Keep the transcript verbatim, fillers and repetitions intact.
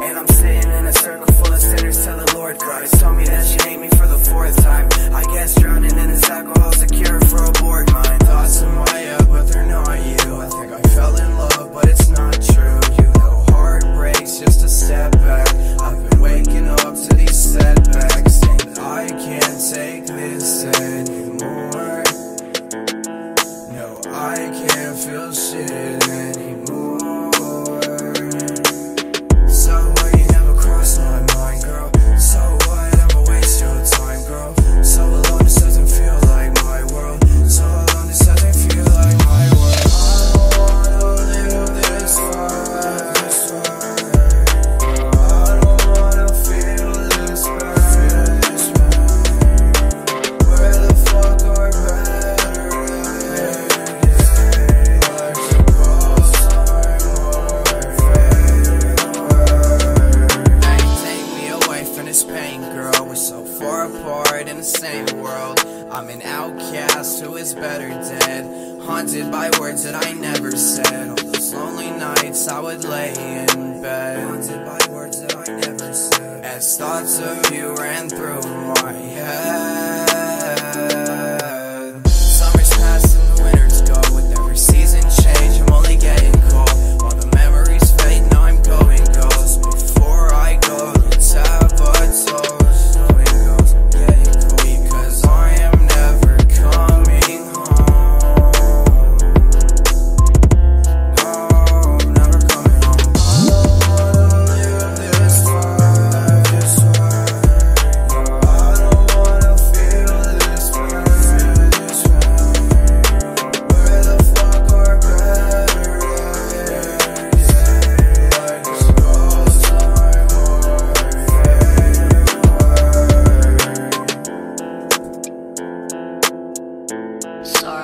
And I'm sitting in a circle full of sinners till the Lord cries. Told me that she hate me for the fourth time. I guess drowning in this alcohol's a cure for a bored mind. Thoughts in my head, but they're not you. I think I fell in love, but it's not true. You know heartbreak's just a step back. I've been waking up to these setbacks, and I can't take this anymore. No, I can't feel shit anymore. So what, you never crossed my mind, girl. So what, I'ma waste your time, girl. So alone, this doesn't feel like my world. So alone, this doesn't feel like my world. I don't wanna live this far, this far. I don't wanna feel this bad, feel this bad. Where the fuck are better days? Like the ghost time or fade away. Hey, take me away from this pain, girl. We're so far apart in the same world. I'm an outcast who is better dead, haunted by words that I never said. All those lonely nights I would lay in bed, haunted by words that I never said, as thoughts of you ran through my head. Summer's past and the winters go. With every season change, I'm only getting cold. While the memories fade, now I'm going ghost. Before I go, let's have a toast. Going ghost, getting cold, because I am never coming home. No, I'm never coming home. I don't wanna live this life, this life. No, I don't wanna feel this pain, feel this pain. Where the fuck are better days? Like this ghost time or fade away. Sorry.